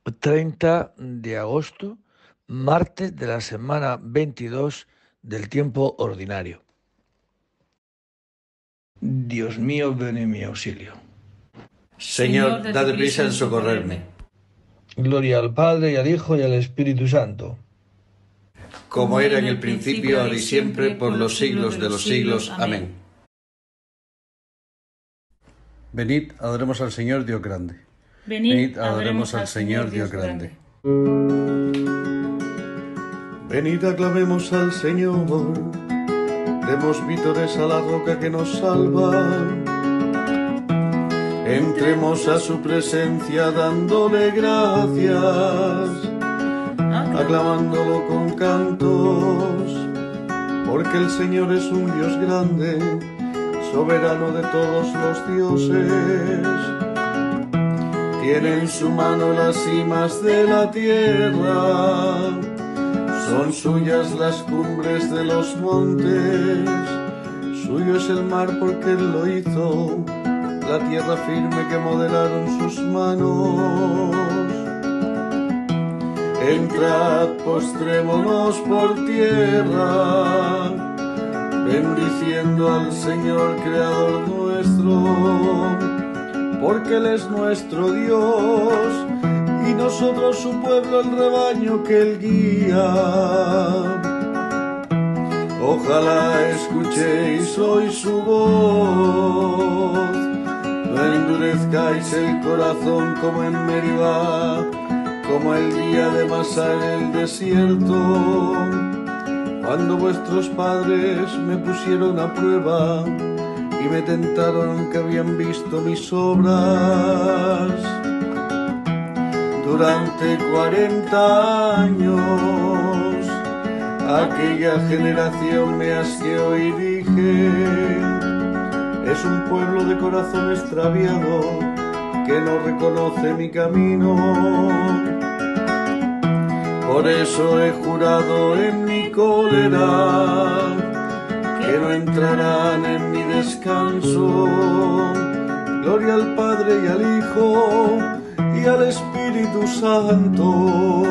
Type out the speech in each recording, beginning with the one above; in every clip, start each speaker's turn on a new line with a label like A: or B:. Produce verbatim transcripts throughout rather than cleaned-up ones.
A: treinta de agosto, martes de la semana veintidós del tiempo ordinario. Dios mío, ven en mi auxilio.
B: Señor, date prisa en socorrerme.
A: Gloria al Padre, y al Hijo, y al Espíritu Santo.
B: Como era en el principio, ahora y siempre, por los siglos de los siglos. Amén.
C: Venid, adoremos al Señor Dios grande.
D: Venid, adoremos al Señor Dios grande.
E: Venid, aclamemos al Señor, demos vítores a la roca que nos salva. Entremos a su presencia dándole gracias, aclamándolo con cantos, porque el Señor es un Dios grande, soberano de todos los dioses. Tiene en su mano las cimas de la tierra, son suyas las cumbres de los montes, suyo es el mar porque Él lo hizo, la tierra firme que modelaron sus manos. Entrad, postrémonos por tierra, bendiciendo al Señor Creador nuestro, porque Él es nuestro Dios, y nosotros su pueblo, el rebaño que Él guía. Ojalá escuchéis hoy su voz, no endurezcáis el corazón como en Meribá, como el día de Masá en el desierto, cuando vuestros padres me pusieron a prueba y me tentaron aunque habían visto mis obras. Durante cuarenta años aquella generación me asqueó y dije: es un pueblo de corazón extraviado que no reconoce mi camino. Por eso he jurado en mi cólera que no entrarán en mi descanso. Gloria al Padre y al Hijo y al Espíritu Santo,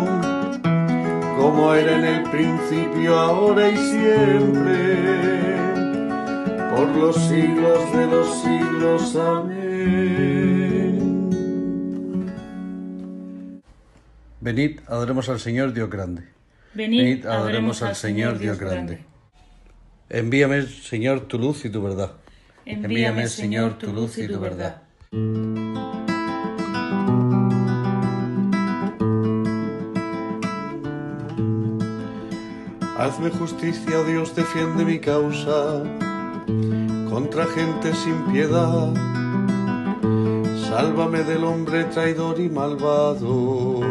E: como era en el principio, ahora y siempre, por los siglos de los siglos. Amén.
C: Venid, adoremos al Señor Dios grande.
D: Venid, adoremos al Señor Dios grande.
C: Envíame, Señor, tu luz y tu verdad.
D: Envíame, Señor, tu luz y tu verdad.
E: Hazme justicia, oh Dios, defiende mi causa contra gente sin piedad. Sálvame del hombre traidor y malvado.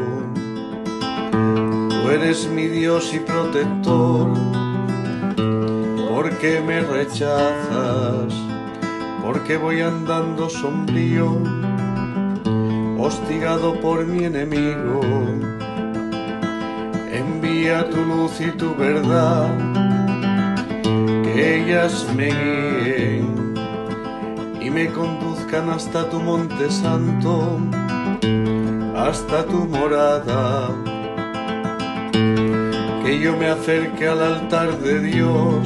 E: Tú eres mi Dios y protector. ¿Por qué me rechazas? ¿Por qué voy andando sombrío, hostigado por mi enemigo? Envía tu luz y tu verdad, que ellas me guíen y me conduzcan hasta tu monte santo, hasta tu morada. Que yo me acerque al altar de Dios,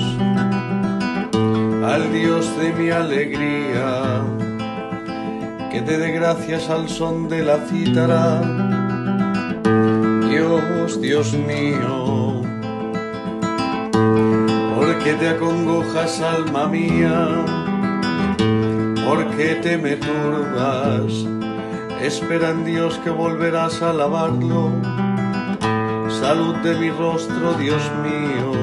E: al Dios de mi alegría, que te dé gracias al son de la cítara. Dios, Dios mío, ¿por qué te acongojas, alma mía? ¿Por qué te me turbas? Espera en Dios que volverás a alabarlo. Salud de mi rostro, Dios mío.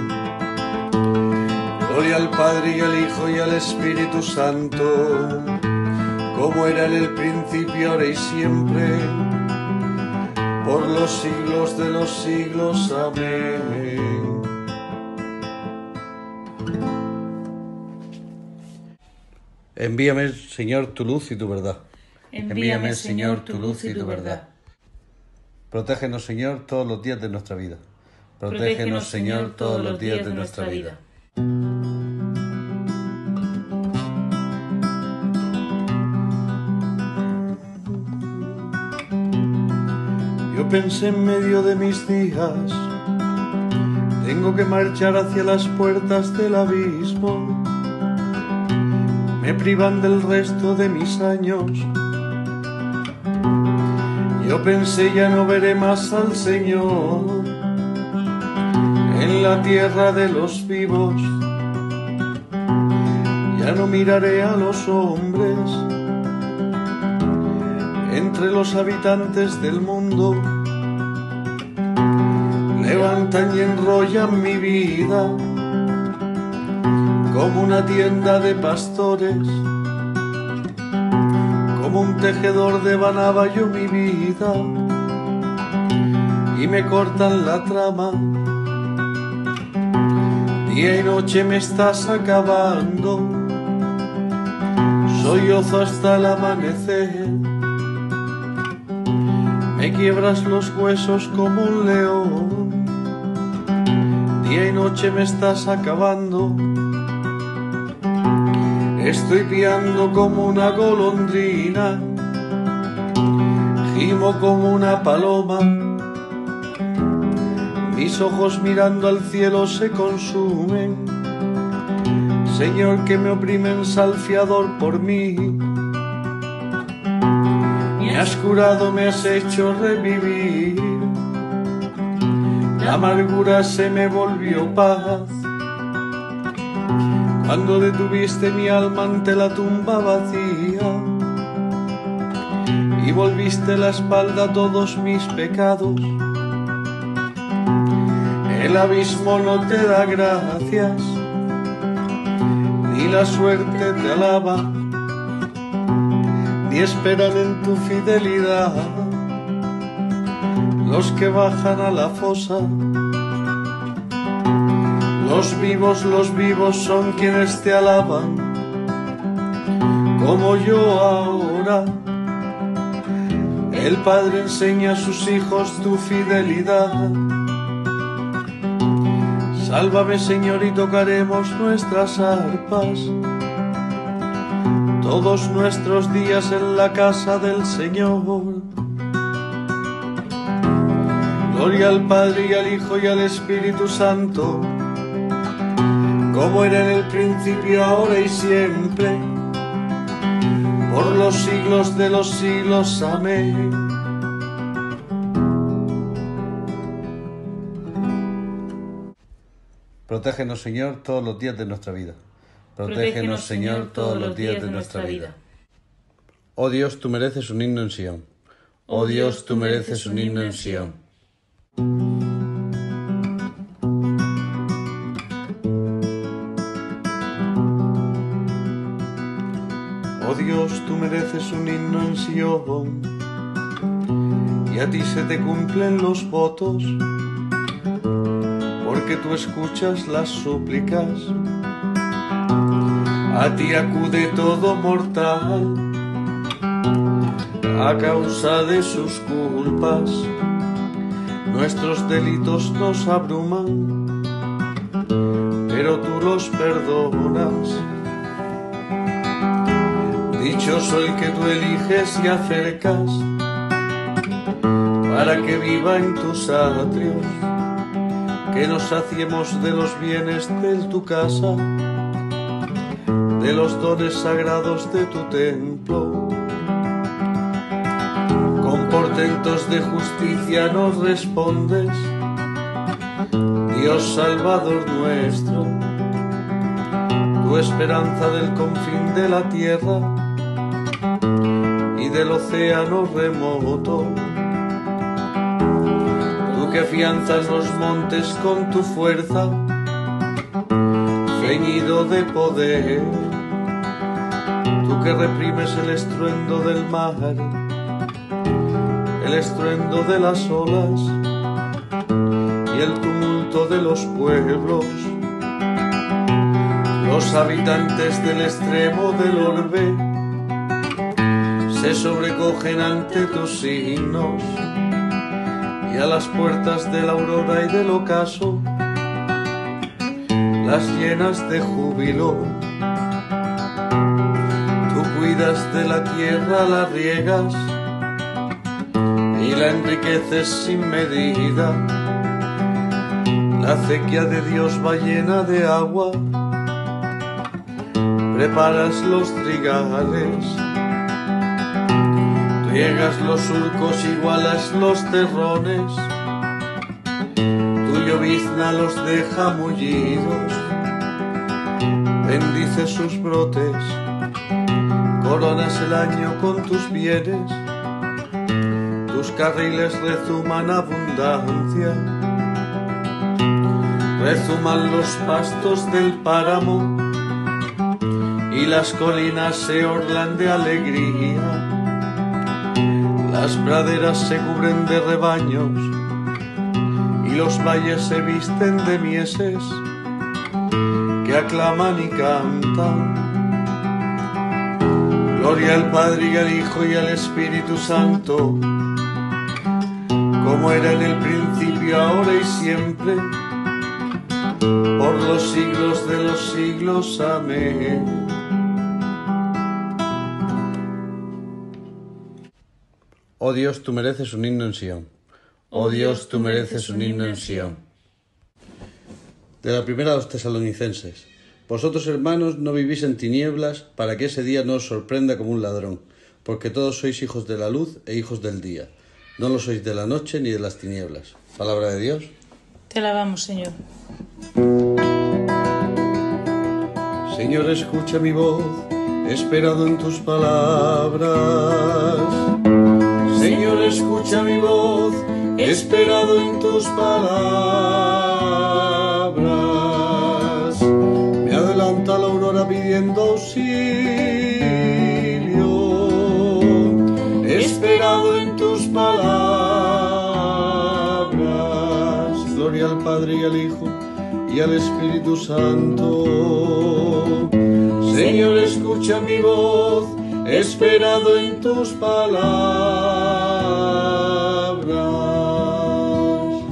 E: Gloria al Padre y al Hijo y al Espíritu Santo, como era en el principio, ahora y siempre, por los siglos de los siglos. Amén.
C: Envíame, Señor, tu luz y tu verdad.
D: Envíame, Señor, tu luz y tu verdad.
C: Protégenos, Señor, todos los días de nuestra vida. Protégenos, Señor, todos los días de nuestra vida.
E: pensé en medio de mis días, tengo que marchar hacia las puertas del abismo. Me privan del resto de mis años. Yo pensé ya no veré más al Señor en la tierra de los vivos. Ya no miraré a los hombres entre los habitantes del mundo. Levantan y enrollan mi vida como una tienda de pastores, como un tejedor de yo mi vida, y me cortan la trama. Día y noche me estás acabando, sollozo hasta el amanecer. Me quiebras los huesos como un león, día y noche me estás acabando. Estoy piando como una golondrina, gimo como una paloma. Mis ojos mirando al cielo se consumen. Señor, que me oprimen salfiador por mí. Me has curado, me has hecho revivir. La amargura se me volvió paz cuando detuviste mi alma ante la tumba vacía y volviste la espalda a todos mis pecados. El abismo no te da gracias, ni la suerte te alaba, ni esperan en tu fidelidad los que bajan a la fosa. Los vivos, los vivos son quienes te alaban, como yo ahora. El Padre enseña a sus hijos tu fidelidad. Sálvame, Señor, y tocaremos nuestras arpas todos nuestros días en la casa del Señor. Gloria al Padre y al Hijo y al Espíritu Santo, como era en el principio, ahora y siempre, por los siglos de los siglos. Amén.
C: Protégenos, Señor, todos los días de nuestra vida. Protégenos, Señor, todos los días de nuestra vida. Oh Dios, tú mereces un himno en Sión. Oh Dios, tú mereces un himno en Sión.
E: Oh Dios, tú mereces un himno en Sión, y a ti se te cumplen los votos, porque tú escuchas las súplicas. A ti acude todo mortal a causa de sus culpas. Nuestros delitos nos abruman, pero tú los perdonas. Dichoso el que tú eliges y acercas para que viva en tus atrios, que nos saciemos de los bienes de tu casa, de los dones sagrados de tu templo. Con portentos de justicia nos respondes, Dios Salvador nuestro, tu esperanza del confín de la tierra y del océano remoto. Tú que afianzas los montes con tu fuerza, ceñido de poder. Tú que reprimes el estruendo del mar, el estruendo de las olas y el tumulto de los pueblos. Los habitantes del extremo del orbe se sobrecogen ante tus signos, y a las puertas de la aurora y del ocaso las llenas de júbilo. Tú cuidas de la tierra, la riegas y y la enriqueces sin medida. La acequia de Dios va llena de agua, preparas los trigales, riegas los surcos, igualas los terrones, tu llovizna los deja mullidos, bendices sus brotes, coronas el año con tus bienes, tus carriles rezuman abundancia, rezuman los pastos del páramo y las colinas se orlan de alegría, las praderas se cubren de rebaños y los valles se visten de mieses que aclaman y cantan. Gloria al Padre y al Hijo y al Espíritu Santo, como era en el principio, ahora y siempre, por los siglos de los siglos. Amén.
C: Oh Dios, tú mereces un himno en Sión. Oh Dios, tú mereces un himno en Sión. De la primera a los tesalonicenses. Vosotros, hermanos, no vivís en tinieblas, para que ese día no os sorprenda como un ladrón, porque todos sois hijos de la luz e hijos del día. No lo sois de la noche ni de las tinieblas. Palabra de Dios.
D: Te alabamos, Señor.
E: Señor, escucha mi voz, he esperado en tus palabras. Señor, escucha mi voz, he esperado en tus palabras. Me adelanta la aurora pidiendo auxilio. He esperado en tus palabras. Gloria al Padre y al Hijo y al Espíritu Santo. Señor, escucha mi voz, he esperado en tus palabras.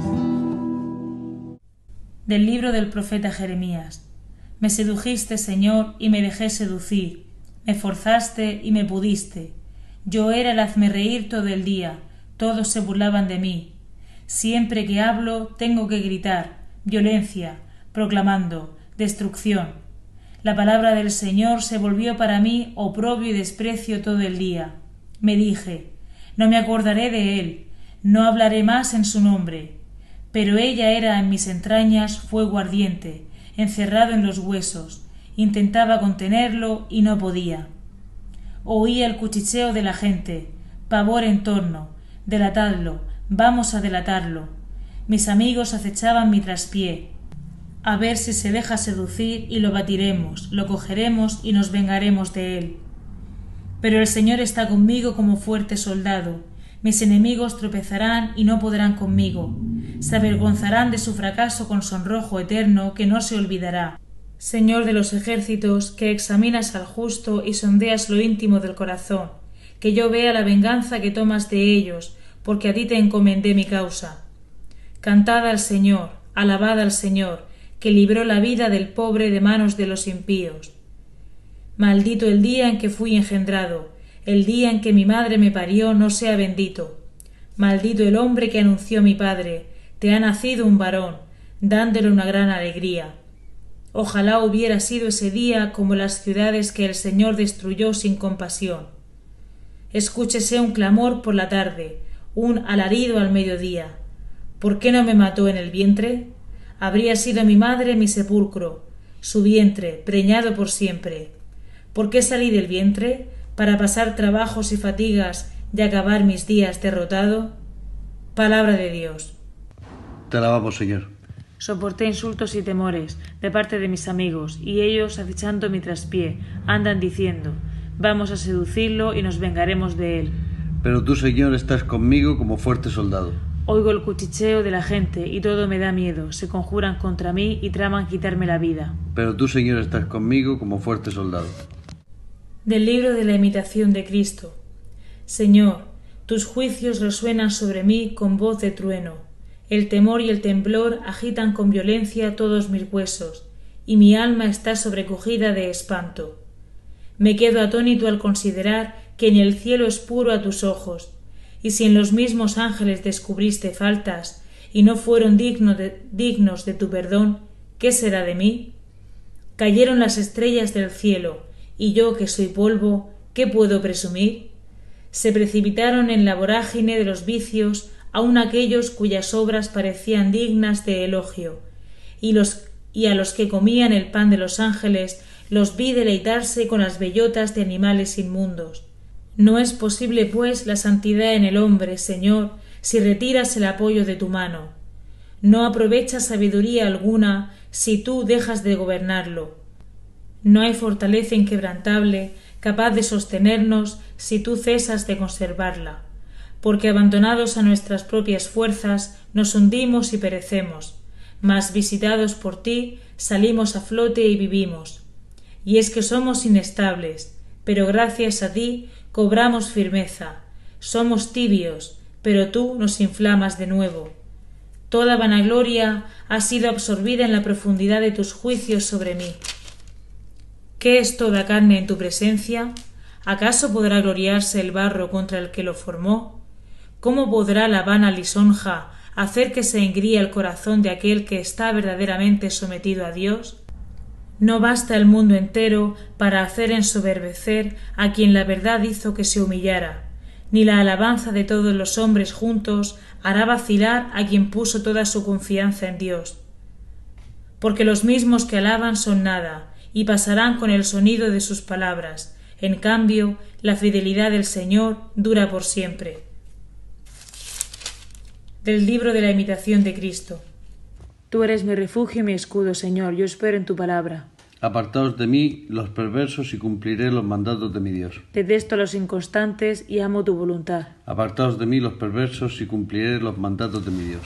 D: Del libro del profeta Jeremías. Me sedujiste, Señor, y me dejé seducir. Me forzaste y me pudiste. Yo era el hazmerreír todo el día. Todos se burlaban de mí. Siempre que hablo tengo que gritar, violencia, proclamando, destrucción. La palabra del Señor se volvió para mí oprobio y desprecio todo el día. Me dije, no me acordaré de él, no hablaré más en su nombre. Pero ella era en mis entrañas fuego ardiente, encerrado en los huesos. Intentaba contenerlo y no podía. Oía el cuchicheo de la gente, pavor en torno, delatadlo, vamos a delatarlo. Mis amigos acechaban mi traspié. A ver si se deja seducir y lo batiremos, lo cogeremos y nos vengaremos de él. Pero el Señor está conmigo como fuerte soldado. Mis enemigos tropezarán y no podrán conmigo. Se avergonzarán de su fracaso con sonrojo eterno que no se olvidará. Señor de los ejércitos, que examinas al justo y sondeas lo íntimo del corazón, que yo vea la venganza que tomas de ellos, porque a ti te encomendé mi causa. Cantad al Señor, alabad al Señor, que libró la vida del pobre de manos de los impíos. Maldito el día en que fui engendrado, el día en que mi madre me parió no sea bendito. Maldito el hombre que anunció a mi padre, te ha nacido un varón, dándole una gran alegría. Ojalá hubiera sido ese día como las ciudades que el Señor destruyó sin compasión. Escúchese un clamor por la tarde, un alarido al mediodía. ¿Por qué no me mató en el vientre? Habría sido mi madre mi sepulcro, su vientre, preñado por siempre. ¿Por qué salí del vientre? ¿Para pasar trabajos y fatigas y acabar mis días derrotado? Palabra de Dios.
C: Te alabamos, Señor.
D: Soporté insultos y temores de parte de mis amigos, y ellos, acechando mi traspié, andan diciendo, vamos a seducirlo y nos vengaremos de él.
C: Pero tú, Señor, estás conmigo como fuerte soldado.
D: Oigo el cuchicheo de la gente y todo me da miedo. Se conjuran contra mí y traman quitarme la vida.
C: Pero tú, Señor, estás conmigo como fuerte soldado.
D: Del libro de la imitación de Cristo. Señor, tus juicios resuenan sobre mí con voz de trueno. El temor y el temblor agitan con violencia todos mis huesos, y mi alma está sobrecogida de espanto. Me quedo atónito al considerar que ni el cielo es puro a tus ojos, y si en los mismos ángeles descubriste faltas y no fueron digno de, dignos de tu perdón, ¿qué será de mí? Cayeron las estrellas del cielo, y yo, que soy polvo, ¿qué puedo presumir? Se precipitaron en la vorágine de los vicios aun aquellos cuyas obras parecían dignas de elogio, y, los, y a los que comían el pan de los ángeles los vi deleitarse con las bellotas de animales inmundos. No es posible, pues, la santidad en el hombre, Señor, si retiras el apoyo de tu mano. No aprovecha sabiduría alguna si tú dejas de gobernarlo. No hay fortaleza inquebrantable capaz de sostenernos si tú cesas de conservarla, porque abandonados a nuestras propias fuerzas nos hundimos y perecemos, mas visitados por ti salimos a flote y vivimos. Y es que somos inestables, pero gracias a ti cobramos firmeza, somos tibios, pero tú nos inflamas de nuevo. Toda vanagloria ha sido absorbida en la profundidad de tus juicios sobre mí. ¿Qué es toda carne en tu presencia? ¿Acaso podrá gloriarse el barro contra el que lo formó? ¿Cómo podrá la vana lisonja hacer que se engríe el corazón de aquel que está verdaderamente sometido a Dios? No basta el mundo entero para hacer ensoberbecer a quien la verdad hizo que se humillara, ni la alabanza de todos los hombres juntos hará vacilar a quien puso toda su confianza en Dios. Porque los mismos que alaban son nada, y pasarán con el sonido de sus palabras. En cambio, la fidelidad del Señor dura por siempre. Del libro de la imitación de Cristo. Tú eres mi refugio y mi escudo, Señor, yo espero en tu palabra.
C: Apartaos de mí los perversos y cumpliré los mandatos de mi Dios.
D: Detesto a los inconstantes y amo tu voluntad.
C: Apartaos de mí los perversos y cumpliré los mandatos de mi Dios.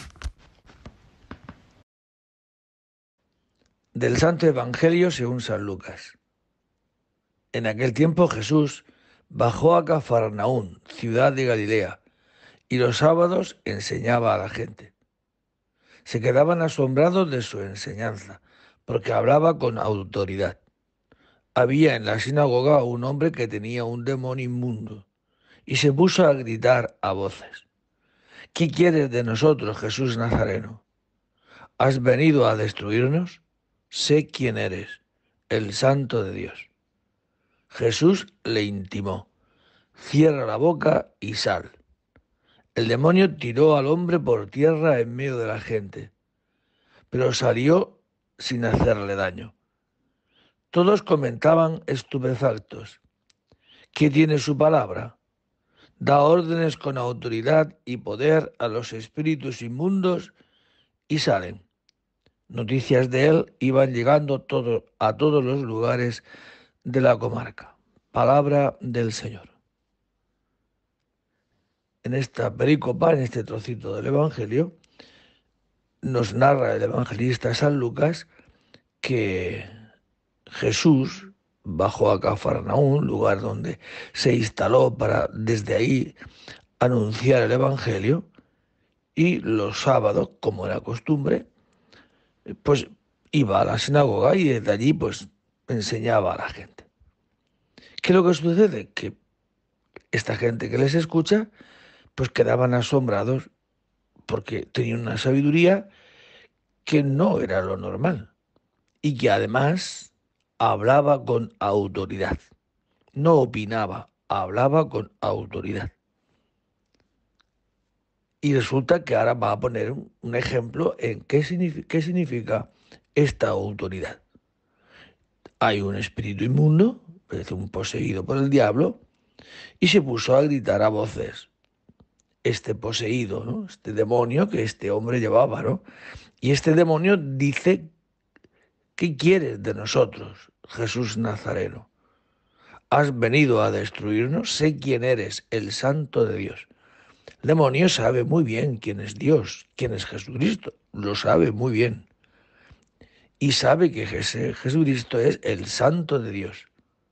A: Del Santo Evangelio según San Lucas. En aquel tiempo Jesús bajó a Cafarnaún, ciudad de Galilea, y los sábados enseñaba a la gente. Se quedaban asombrados de su enseñanza, porque hablaba con autoridad. Había en la sinagoga un hombre que tenía un demonio inmundo, y se puso a gritar a voces: ¿Qué quieres de nosotros, Jesús Nazareno? ¿Has venido a destruirnos? Sé quién eres, el Santo de Dios. Jesús le intimó: cierra la boca y sal. El demonio tiró al hombre por tierra en medio de la gente, pero salió sin hacerle daño. Todos comentaban estupefactos: ¿qué tiene su palabra? Da órdenes con autoridad y poder a los espíritus inmundos y salen. Noticias de él iban llegando todo, a todos los lugares de la comarca. Palabra del Señor. En esta perícopa, en este trocito del Evangelio, nos narra el evangelista San Lucas que Jesús bajó a Cafarnaún, lugar donde se instaló para desde ahí anunciar el Evangelio, y los sábados, como era costumbre, pues iba a la sinagoga y desde allí pues enseñaba a la gente. ¿Qué es lo que sucede? Que esta gente que les escucha pues quedaban asombrados porque tenían una sabiduría que no era lo normal y que además hablaba con autoridad. No opinaba, hablaba con autoridad. Y resulta que ahora va a poner un ejemplo en qué significa, qué significa esta autoridad. Hay un espíritu inmundo, es un poseído por el diablo, y se puso a gritar a voces. Este poseído, ¿no? Este demonio que este hombre llevaba, ¿no? Y este demonio dice: ¿qué quieres de nosotros, Jesús Nazareno? ¿Has venido a destruirnos? Sé quién eres, el Santo de Dios. El demonio sabe muy bien quién es Dios, quién es Jesucristo, lo sabe muy bien. Y sabe que Jesucristo es el Santo de Dios.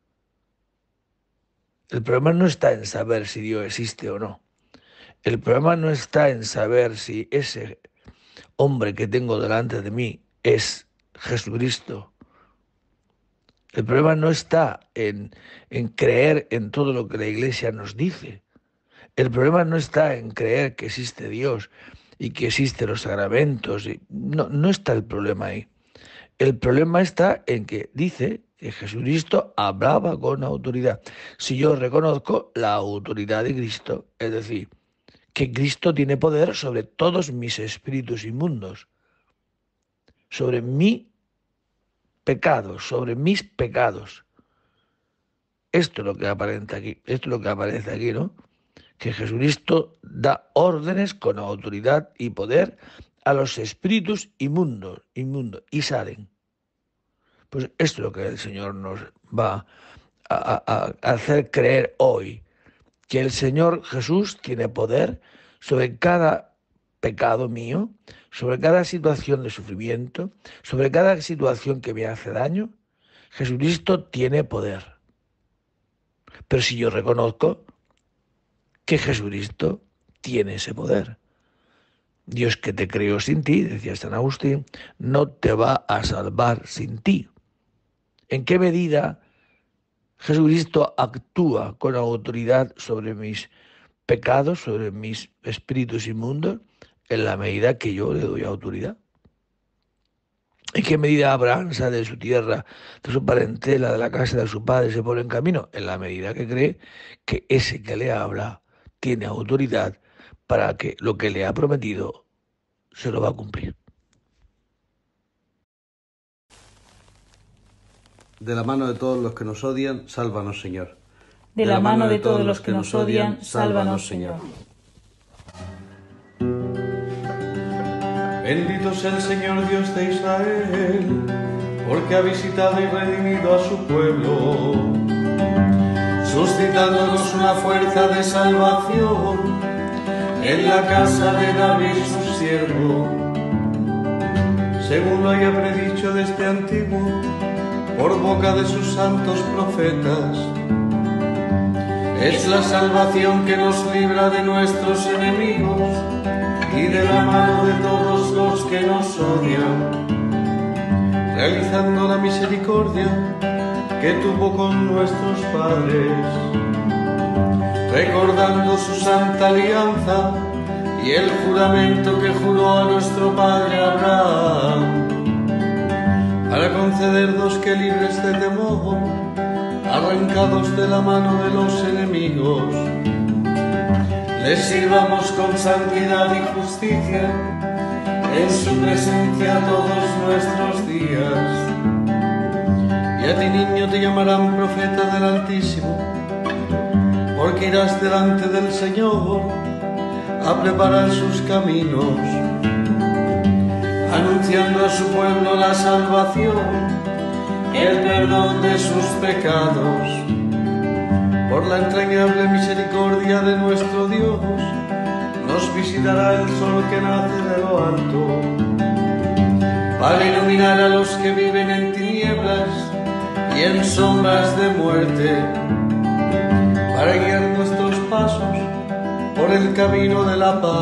A: El problema no está en saber si Dios existe o no. El problema no está en saber si ese hombre que tengo delante de mí es Jesucristo. El problema no está en, en creer en todo lo que la Iglesia nos dice. El problema no está en creer que existe Dios y que existen los sacramentos. Y no, no está el problema ahí. El problema está en que dice que Jesucristo hablaba con autoridad. Si yo reconozco la autoridad de Cristo, es decir, que Cristo tiene poder sobre todos mis espíritus inmundos, sobre mi pecado, sobre mis pecados. Esto es lo que aparenta aquí, esto es lo que aparece aquí, ¿no? Que Jesucristo da órdenes con autoridad y poder a los espíritus inmundos, inmundos y salen. Pues esto es lo que el Señor nos va a, a, a hacer creer hoy, que el Señor Jesús tiene poder sobre cada pecado mío, sobre cada situación de sufrimiento, sobre cada situación que me hace daño. Jesucristo tiene poder. Pero si yo reconozco que Jesucristo tiene ese poder, Dios que te creó sin ti, decía San Agustín, no te va a salvar sin ti. ¿En qué medida Jesucristo actúa con autoridad sobre mis pecados, sobre mis espíritus inmundos? En la medida que yo le doy autoridad. ¿En qué medida Abraham sale de su tierra, de su parentela, de la casa de su padre, se pone en camino? En la medida que cree que ese que le habla tiene autoridad para que lo que le ha prometido se lo va a cumplir.
C: De la mano de todos los que nos odian, sálvanos, Señor.
D: De la mano de todos los que nos odian, sálvanos, Señor.
E: Bendito sea el Señor Dios de Israel, porque ha visitado y redimido a su pueblo, suscitándonos una fuerza de salvación en la casa de David su siervo, según lo haya predicho desde antiguo por boca de sus santos profetas. Es la salvación que nos libra de nuestros enemigos y de la mano de todos los que nos odian, realizando la misericordia que tuvo con nuestros padres, recordando su santa alianza y el juramento que juró a nuestro padre Abraham, para concedernos que, libres de temor, arrancados de la mano de los enemigos, les sirvamos con santidad y justicia en su presencia todos nuestros días. Y a ti, niño, te llamarán profeta del Altísimo, porque irás delante del Señor a preparar sus caminos, anunciando a su pueblo la salvación, el perdón de sus pecados. Por la entrañable misericordia de nuestro Dios, nos visitará el sol que nace de lo alto, para iluminar a los que viven en tinieblas y en sombras de muerte, para guiar nuestros pasos por el camino de la paz.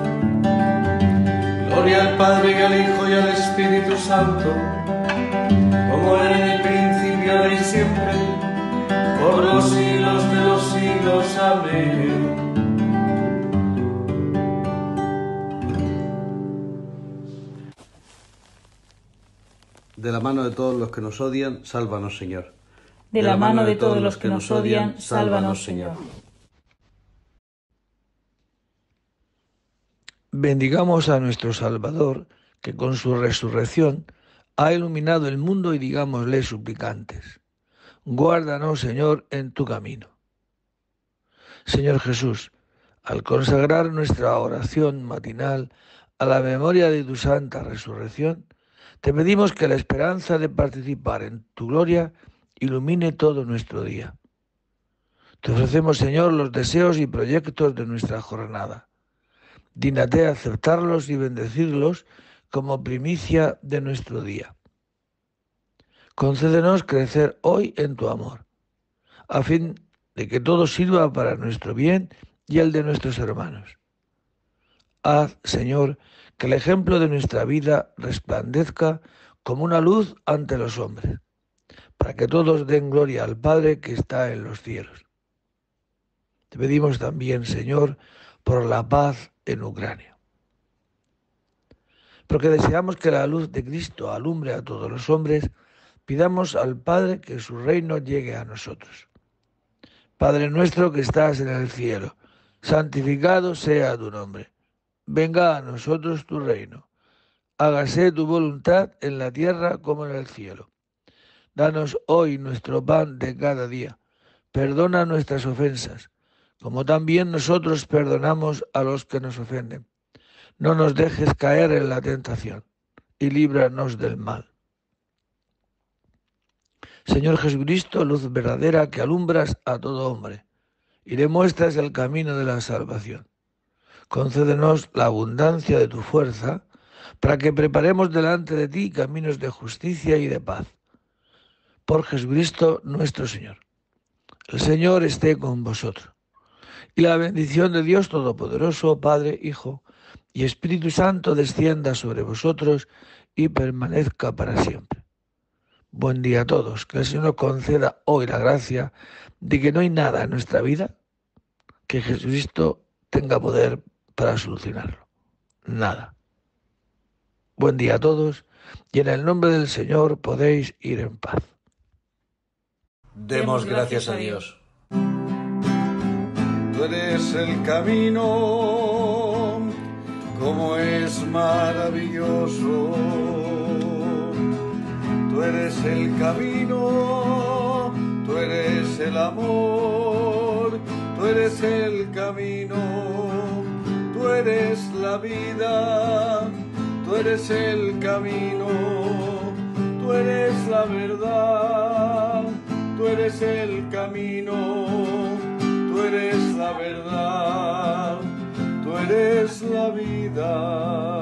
E: Gloria al Padre, y al Hijo, y al Espíritu Santo, como era en el principio, ahora y siempre, por los siglos de los siglos. Amén.
C: De la mano de todos los que nos odian, sálvanos, Señor.
D: De la mano de todos los que nos odian, sálvanos, Señor.
A: Bendigamos a nuestro Salvador, que con su resurrección ha iluminado el mundo, y digámosle suplicantes: guárdanos, Señor, en tu camino. Señor Jesús, al consagrar nuestra oración matinal a la memoria de tu santa resurrección, te pedimos que la esperanza de participar en tu gloria ilumine todo nuestro día. Te ofrecemos, Señor, los deseos y proyectos de nuestra jornada. Dígnate aceptarlos y bendecirlos como primicia de nuestro día. Concédenos crecer hoy en tu amor, a fin de que todo sirva para nuestro bien y el de nuestros hermanos. Haz, Señor, que el ejemplo de nuestra vida resplandezca como una luz ante los hombres, para que todos den gloria al Padre que está en los cielos. Te pedimos también, Señor, por la paz en Ucrania. Porque deseamos que la luz de Cristo alumbre a todos los hombres, pidamos al Padre que su reino llegue a nosotros. Padre nuestro que estás en el cielo, santificado sea tu nombre. Venga a nosotros tu reino. Hágase tu voluntad en la tierra como en el cielo. Danos hoy nuestro pan de cada día. Perdona nuestras ofensas, como también nosotros perdonamos a los que nos ofenden. No nos dejes caer en la tentación, y líbranos del mal. Señor Jesucristo, luz verdadera que alumbras a todo hombre, y le muestras el camino de la salvación. Concédenos la abundancia de tu fuerza, para que preparemos delante de ti caminos de justicia y de paz. Por Jesucristo nuestro Señor. El Señor esté con vosotros. Y la bendición de Dios Todopoderoso, Padre, Hijo y Espíritu Santo descienda sobre vosotros y permanezca para siempre. Buen día a todos. Que el Señor nos conceda hoy la gracia de que no hay nada en nuestra vida que Jesucristo tenga poder para solucionarlo. Nada. Buen día a todos y en el nombre del Señor podéis ir en paz.
B: Demos gracias a Dios.
E: Tú eres el camino, como es maravilloso. Tú eres el camino, tú eres el amor, tú eres el camino, tú eres la vida, tú eres el camino, tú eres la verdad, tú eres el camino. Tú eres la verdad, tú eres la vida.